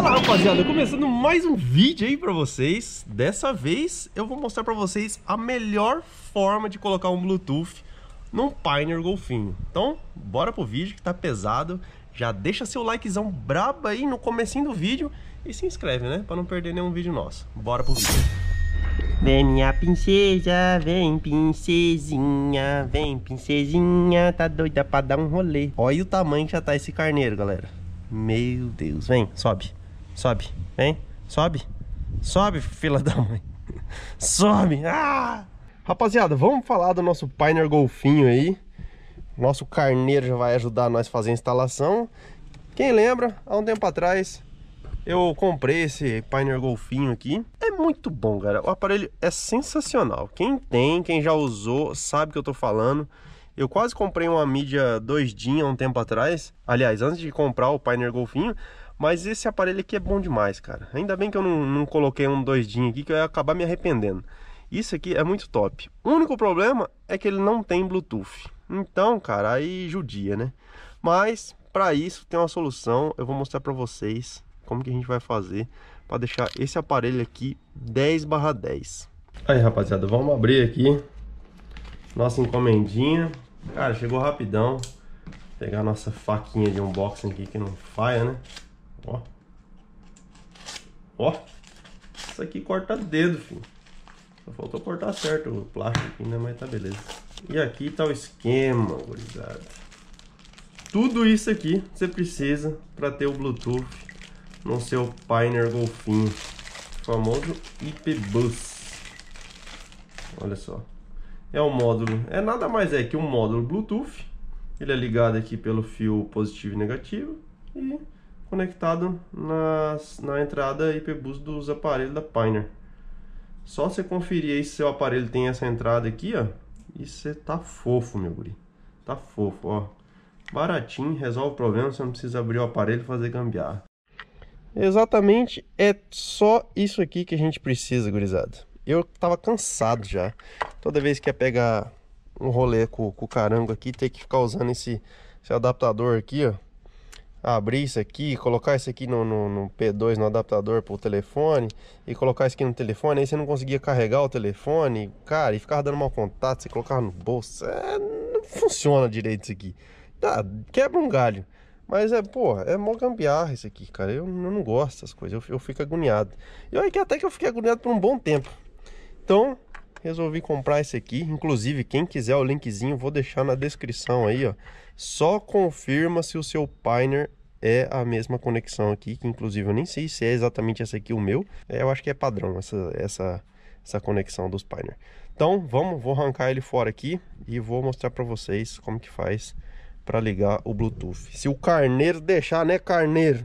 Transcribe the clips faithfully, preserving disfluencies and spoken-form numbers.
Fala, rapaziada, começando mais um vídeo aí pra vocês. Dessa vez eu vou mostrar pra vocês a melhor forma de colocar um Bluetooth num Pioneer Golfinho. Então, bora pro vídeo que tá pesado. Já deixa seu likezão brabo aí no comecinho do vídeo e se inscreve, né? Pra não perder nenhum vídeo nosso. Bora pro vídeo. Vem minha princesa, vem princesinha, vem princesinha, tá doida pra dar um rolê. Olha o tamanho que já tá esse carneiro, galera. Meu Deus, vem, sobe, sobe, vem, sobe, sobe, fila da mãe, sobe. Ah! Rapaziada, vamos falar do nosso Pioneer Golfinho aí. Nosso carneiro já vai ajudar nós a fazer a instalação. Quem lembra, há um tempo atrás eu comprei esse Pioneer Golfinho aqui. É muito bom, cara, o aparelho é sensacional. Quem tem, quem já usou, sabe o que eu tô falando. Eu quase comprei uma mídia dois D há um tempo atrás. Aliás, antes de comprar o Pioneer Golfinho. Mas esse aparelho aqui é bom demais, cara. Ainda bem que eu não, não coloquei um dois D aqui, que eu ia acabar me arrependendo. Isso aqui é muito top. O único problema é que ele não tem Bluetooth. Então, cara, aí judia, né? Mas, para isso, tem uma solução. Eu vou mostrar para vocês como que a gente vai fazer para deixar esse aparelho aqui dez barra dez. Aí, rapaziada, vamos abrir aqui nossa encomendinha. Cara, chegou rapidão. Vou pegar a nossa faquinha de unboxing aqui que não falha, né? Ó. Ó. Isso aqui corta dedo, filho. Só faltou cortar certo o plástico aqui, né? Mas tá beleza. E aqui tá o esquema, gurizada. Tudo isso aqui você precisa para ter o Bluetooth no seu Pioneer Golfinho. O famoso I P Bus. Olha só. É um módulo, é nada mais é que um módulo Bluetooth. Ele é ligado aqui pelo fio positivo e negativo e conectado nas, na entrada I P Bus dos aparelhos da Pioneer. Só você conferir aí se seu aparelho tem essa entrada aqui, ó. E você tá fofo, meu guri. Tá fofo, ó. Baratinho, resolve o problema, você não precisa abrir o aparelho e fazer gambiarra. Exatamente, é só isso aqui que a gente precisa, gurizada. Eu tava cansado já. Toda vez que ia pegar um rolê com, com o carango aqui, ter que ficar usando esse, esse adaptador aqui, ó. Abrir isso aqui, colocar isso aqui no, no, no P dois, no adaptador pro telefone, e colocar isso aqui no telefone, aí você não conseguia carregar o telefone, cara, e ficava dando mau contato, você colocava no bolso. É, não funciona direito isso aqui. Tá, quebra um galho. Mas é, pô, é mó gambiarra isso aqui, cara. Eu, eu não gosto dessas coisas, eu, eu fico agoniado. E olha que até que eu fiquei agoniado por um bom tempo. Então, resolvi comprar esse aqui. Inclusive, quem quiser o linkzinho, vou deixar na descrição aí, ó. Só confirma se o seu Pioneer é a mesma conexão aqui, que inclusive eu nem sei se é exatamente essa aqui o meu. É, eu acho que é padrão essa, essa, essa conexão dos Pioneer. Então, vamos, vou arrancar ele fora aqui e vou mostrar pra vocês como que faz para ligar o Bluetooth. Se o carneiro deixar, né, carneiro?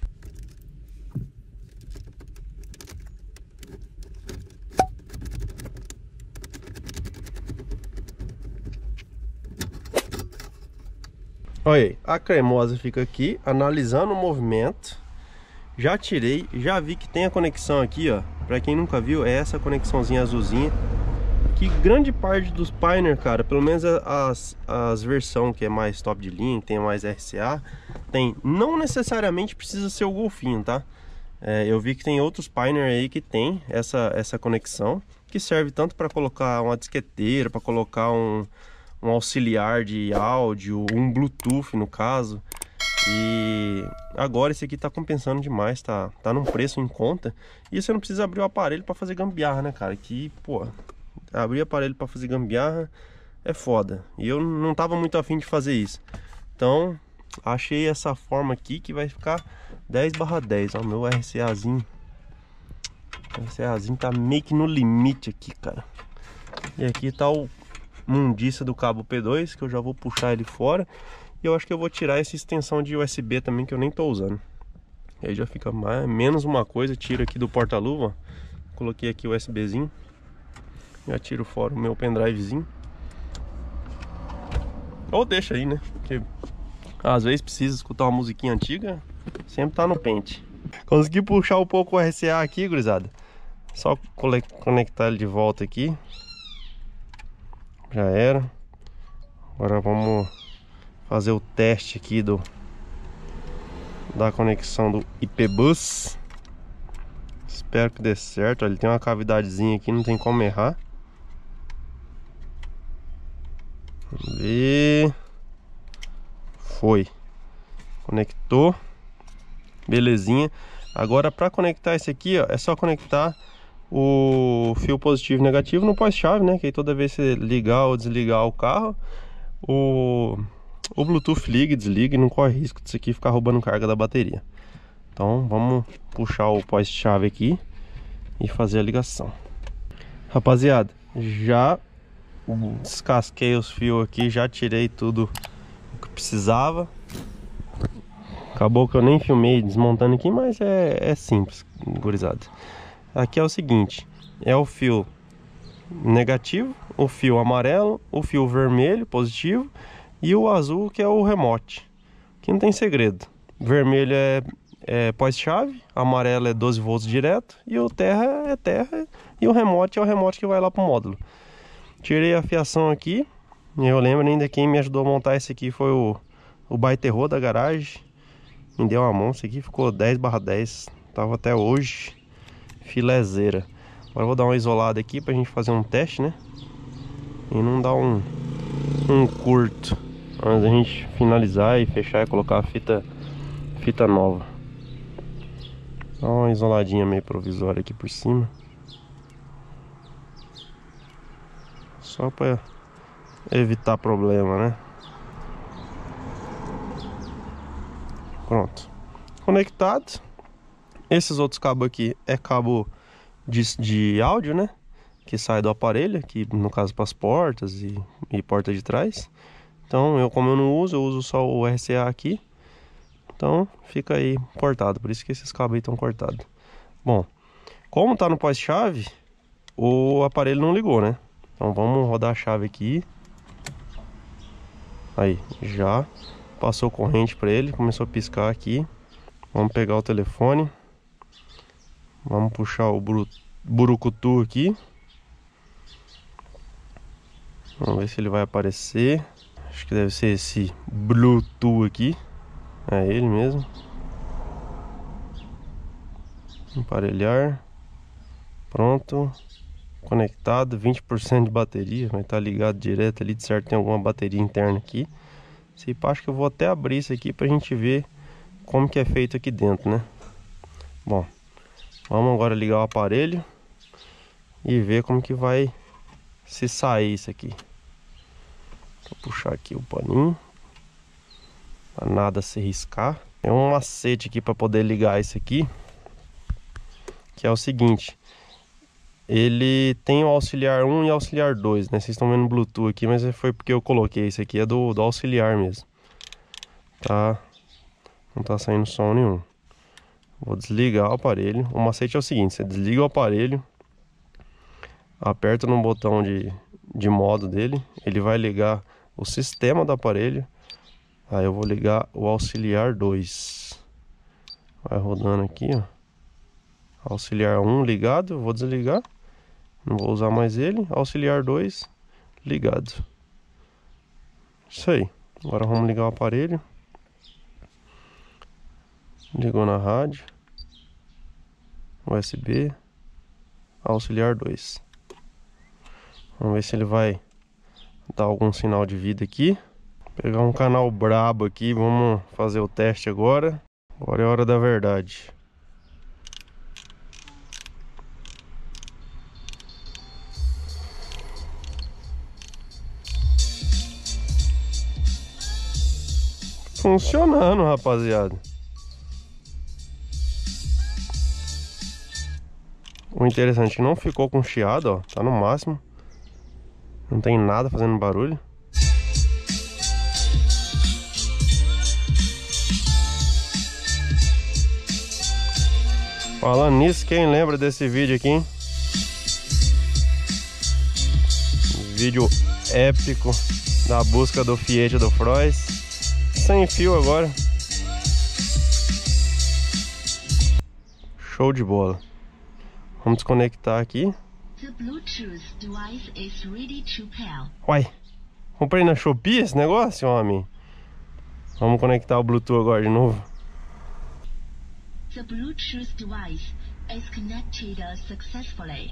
Olha aí, a cremosa fica aqui analisando o movimento. Já tirei, já vi que tem a conexão aqui, ó. Para quem nunca viu, é essa conexãozinha azulzinha. Que grande parte dos Pioneer, cara, pelo menos as, as versões que é mais top de linha, que tem mais R C A, tem. Não necessariamente precisa ser o Golfinho, tá? É, eu vi que tem outros Pioneer aí que tem essa, essa conexão, que serve tanto para colocar uma disqueteira, para colocar um, um auxiliar de áudio, um Bluetooth no caso. E agora esse aqui tá compensando demais, tá, tá num preço em conta. E você não precisa abrir o aparelho para fazer gambiarra, né, cara? Que, pô, abrir aparelho para fazer gambiarra é foda. E eu não tava muito afim de fazer isso. Então, achei essa forma aqui que vai ficar dez barra dez. Ó, meu R C Azinho. O R C Azinho tá meio que no limite aqui, cara. E aqui tá o mundiça do cabo P dois, que eu já vou puxar ele fora. E eu acho que eu vou tirar essa extensão de U S B também, que eu nem tô usando. E aí já fica mais, menos uma coisa. Tiro aqui do porta-luva. Coloquei aqui o USBzinho. Já tiro fora o meu pendrivezinho. Ou deixa aí, né? Porque às vezes precisa escutar uma musiquinha antiga. Sempre tá no pente. Consegui puxar um pouco o R C A aqui, gurizada. Só conectar ele de volta aqui. Já era. Agora vamos fazer o teste aqui do da conexão do I P Bus. Espero que dê certo. Ele tem uma cavidadezinha aqui, não tem como errar. Vamos ver. Foi. Conectou. Belezinha. Agora para conectar esse aqui, ó, é só conectar o fio positivo e negativo no pós-chave, né? Que aí toda vez que você ligar ou desligar o carro, o, o Bluetooth liga e desliga e não corre risco disso aqui ficar roubando carga da bateria. Então vamos puxar o pós-chave aqui e fazer a ligação. Rapaziada, já descasquei os fios aqui, já tirei tudo o que precisava. Acabou que eu nem filmei desmontando aqui, mas é, é simples, gurizada. Aqui é o seguinte, é o fio negativo, o fio amarelo, o fio vermelho, positivo, e o azul que é o remote. Aqui não tem segredo. Vermelho é, é pós-chave, amarelo é doze volts direto, e o terra é terra, e o remote é o remote que vai lá pro módulo. Tirei a fiação aqui, e eu lembro ainda quem me ajudou a montar esse aqui foi o, o baiterro da garagem. Me deu uma mão, isso aqui ficou dez barra dez, tava até hoje filezeira. Agora eu vou dar uma isolada aqui pra gente fazer um teste, né? E não dar um, um curto antes da gente finalizar e fechar e colocar a fita, fita nova. Dá uma isoladinha meio provisória aqui por cima, só pra evitar problema, né? Pronto, conectado. Esses outros cabos aqui é cabo de, de áudio, né? Que sai do aparelho, aqui no caso para as portas e, e porta de trás. Então eu, como eu não uso, eu uso só o R C A aqui. Então fica aí cortado, por isso que esses cabos aí estão cortados. Bom, como tá no pós-chave, o aparelho não ligou, né? Então vamos rodar a chave aqui. Aí, já passou corrente para ele, começou a piscar aqui. Vamos pegar o telefone. Vamos puxar o burucutu aqui. Vamos ver se ele vai aparecer. Acho que deve ser esse Bluetooth aqui. É ele mesmo. Emparelhar. Pronto. Conectado, vinte por cento de bateria. Vai estar ligado direto ali, de certo tem alguma bateria interna aqui. Se pá, acho que eu vou até abrir isso aqui pra gente ver como que é feito aqui dentro, né? Bom, vamos agora ligar o aparelho e ver como que vai se sair isso aqui. Vou puxar aqui o paninho para nada se riscar. Tem um macete aqui para poder ligar isso aqui, que é o seguinte: ele tem o auxiliar um e auxiliar dois, né? Vocês estão vendo o Bluetooth aqui, mas foi porque eu coloquei isso aqui, é do, do auxiliar mesmo. Tá? Não tá saindo som nenhum. Vou desligar o aparelho. O macete é o seguinte: você desliga o aparelho, aperta no botão de, de modo dele, ele vai ligar o sistema do aparelho. Aí eu vou ligar o auxiliar dois. Vai rodando aqui, ó. Auxiliar um ligado, vou desligar. Não vou usar mais ele. Auxiliar dois ligado. Isso aí. Agora vamos ligar o aparelho. Ligou na rádio. U S B. Auxiliar dois. Vamos ver se ele vai dar algum sinal de vida aqui. Pegar um canal brabo aqui. Vamos fazer o teste agora. Agora é a hora da verdade. Funcionando, rapaziada. O interessante é que não ficou com chiado, ó. Tá no máximo. Não tem nada fazendo barulho. Falando nisso, quem lembra desse vídeo aqui, hein? Vídeo épico da busca do Fiat do Frois. Sem fio agora. Show de bola. Vamos desconectar aqui. Uai, comprei na Shopee esse negócio, homem. Vamos conectar o Bluetooth agora de novo. The Bluetooth device is connected successfully.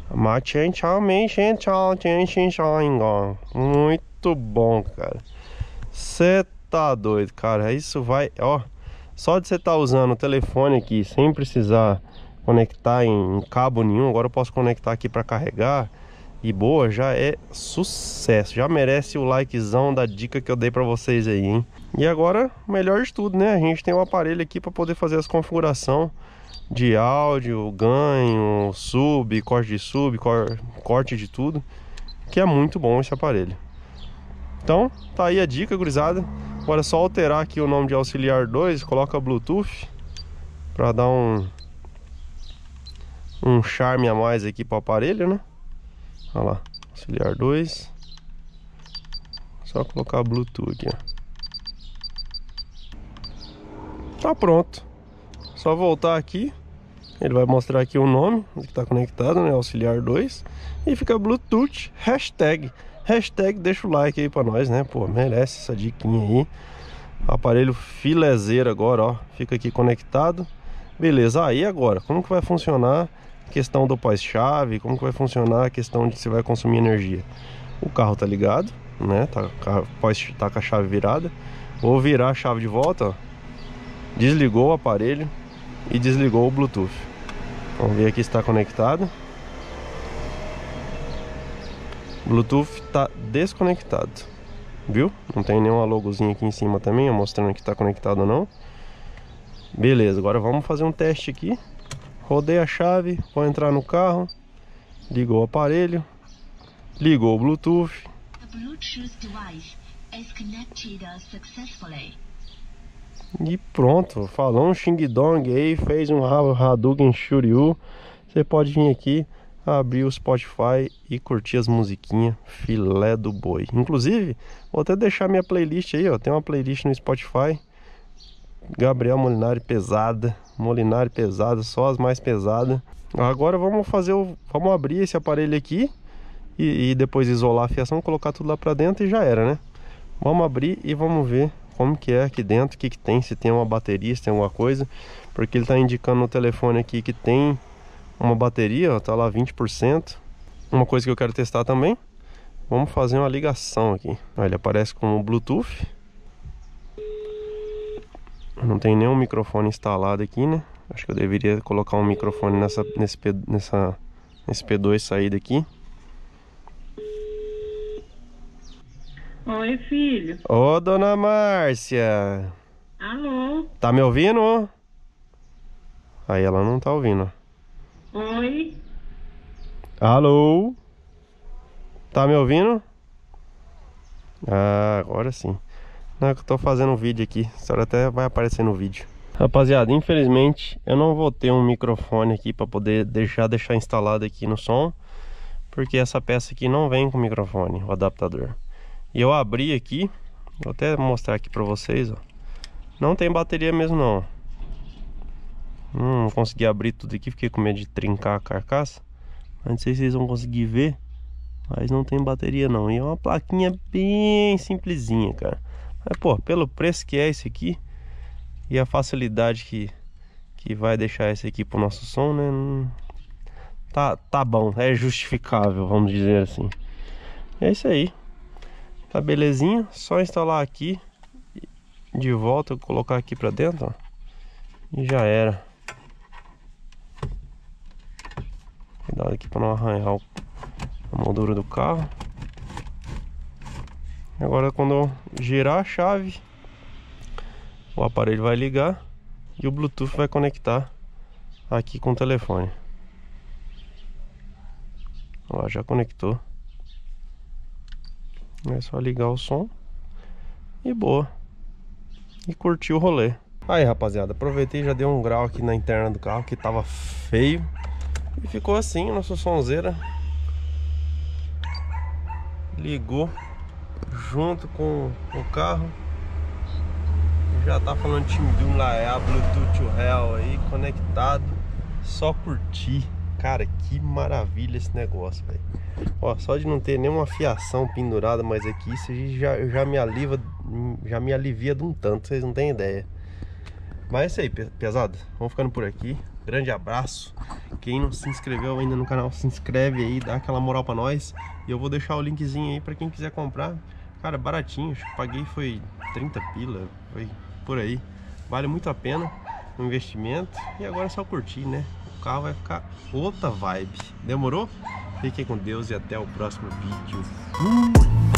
Muito bom, cara. Você tá doido, cara. Isso vai, ó. Só de você estar usando o telefone aqui sem precisar conectar em cabo nenhum. Agora eu posso conectar aqui para carregar. E boa, já é sucesso. Já merece o likezão da dica que eu dei para vocês aí, hein? E agora, melhor de tudo, né? A gente tem um aparelho aqui para poder fazer as configurações de áudio, ganho, sub, corte de sub, cor, corte de tudo. Que é muito bom esse aparelho. Então, tá aí a dica, gurizada. Agora é só alterar aqui o nome de auxiliar dois, coloca Bluetooth para dar um um charme a mais aqui para o aparelho, né? Olha lá, auxiliar dois. Só colocar Bluetooth aqui, ó. Tá pronto. Só voltar aqui. Ele vai mostrar aqui o nome que está conectado, né? Auxiliar dois. E fica Bluetooth, hashtag. Hashtag deixa o like aí pra nós, né? Pô, merece essa diquinha aí. Aparelho filezeiro agora, ó. Fica aqui conectado. Beleza, aí agora, como que vai funcionar a questão do pós-chave? Como que vai funcionar a questão de se vai consumir energia? O carro tá ligado, né? Tá, pós, tá com a chave virada. Vou virar a chave de volta, ó. Desligou o aparelho e desligou o Bluetooth. Vamos ver aqui se está conectado. Bluetooth está desconectado, viu? Não tem nenhuma logozinha aqui em cima também, mostrando que está conectado ou não. Beleza, agora vamos fazer um teste aqui. Rodei a chave, vou entrar no carro. Ligou o aparelho. Ligou o Bluetooth. The Bluetooth device is connected successfully. E pronto, falou um Xing Dong aí, fez um Hadouken Shuryu. Você pode vir aqui, abrir o Spotify e curtir as musiquinhas filé do boi. Inclusive, vou até deixar minha playlist aí, ó. Tem uma playlist no Spotify, Gabriel Molinari pesada, Molinari pesada, só as mais pesadas. Agora vamos fazer o, vamos abrir esse aparelho aqui e, e depois isolar a fiação, colocar tudo lá pra dentro e já era, né? Vamos abrir e vamos ver como que é aqui dentro, o que que tem, se tem uma bateria, se tem alguma coisa. Porque ele tá indicando no telefone aqui que tem uma bateria, ó, tá lá vinte por cento. Uma coisa que eu quero testar também, vamos fazer uma ligação aqui. Ó, ele aparece com o Bluetooth. Não tem nenhum microfone instalado aqui, né? Acho que eu deveria colocar um microfone nessa, nesse, nessa, nesse P dois saída aqui. Oi, filho. Ô, dona Márcia. Alô? Tá me ouvindo? Aí ela não tá ouvindo. Oi? Alô? Tá me ouvindo? Ah, agora sim. Não, é que eu tô fazendo um vídeo aqui. A senhora até vai aparecer no vídeo. Rapaziada, infelizmente eu não vou ter um microfone aqui pra poder deixar, deixar instalado aqui no som. Porque essa peça aqui não vem com microfone, o adaptador. E eu abri aqui, vou até mostrar aqui pra vocês, ó. Não tem bateria mesmo não. Hum, não consegui abrir tudo aqui, fiquei com medo de trincar a carcaça. Não sei se vocês vão conseguir ver, mas não tem bateria não. E é uma plaquinha bem simplesinha, cara. Mas pô, pelo preço que é esse aqui e a facilidade que, que vai deixar esse aqui pro nosso som, né? Hum, tá, tá bom, é justificável, vamos dizer assim. É isso aí. Tá belezinha, só instalar aqui de volta, colocar aqui pra dentro, ó, e já era. Cuidado aqui pra não arranhar a moldura do carro. Agora quando eu girar a chave, o aparelho vai ligar e o Bluetooth vai conectar aqui com o telefone. Ó, já conectou. É só ligar o som e boa. E curtir o rolê. Aí, rapaziada, aproveitei e já dei um grau aqui na interna do carro, que tava feio. E ficou assim, nossa sonzeira ligou junto com o carro. Já tá falando Timbum lá, é a Bluetooth Real aí, conectado. Só curtir. Cara, que maravilha esse negócio, velho. Ó, só de não ter nenhuma fiação pendurada, mas aqui isso já, já me alivia, já me alivia de um tanto, vocês não têm ideia. Mas é isso aí, pesado. Vamos ficando por aqui. Grande abraço. Quem não se inscreveu ainda no canal, se inscreve aí, dá aquela moral pra nós. E eu vou deixar o linkzinho aí pra quem quiser comprar. Cara, baratinho, acho que paguei foi trinta pila, foi por aí. Vale muito a pena o investimento. E agora é só curtir, né? O carro vai ficar outra vibe. Demorou? Fiquem com Deus e até o próximo vídeo. Fui!